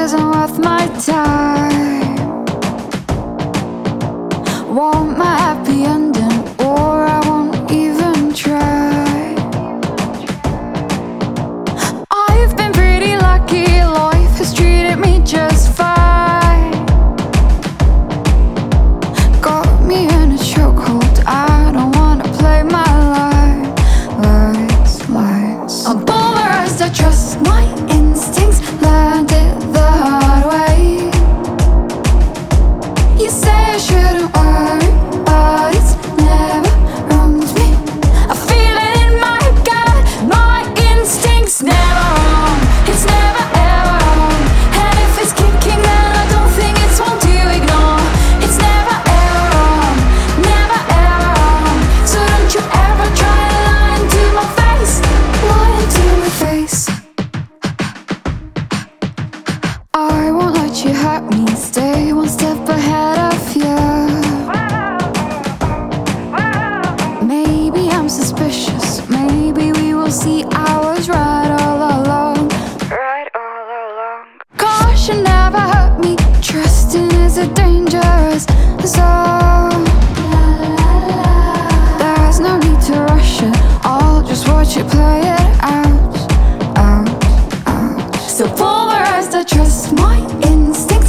isn't worth my time. Want my happy ending, or I won't even try. I've been pretty lucky, life has treated me just fine. Got me in a chokehold, I don't wanna play my lies. I'm polarized, I trust my instincts, learned it the hard way. You say I shouldn't worry, but it's never wronged me. I feel it in my gut, my instincts never wrong. It's never ever wrong. And if it's kicking, then I don't think it's one to ignore. It's never ever wrong, never ever wrong. So don't you ever try to lie into my face, lie into my face. I won't let you hurt me, stay one step ahead of you. Maybe I'm suspicious, maybe we will see I was right all along. Caution never hurt me, trusting is a dangerous zone. There's no need to rush it, I'll just watch you play it out. So polarized, I trust my instinct,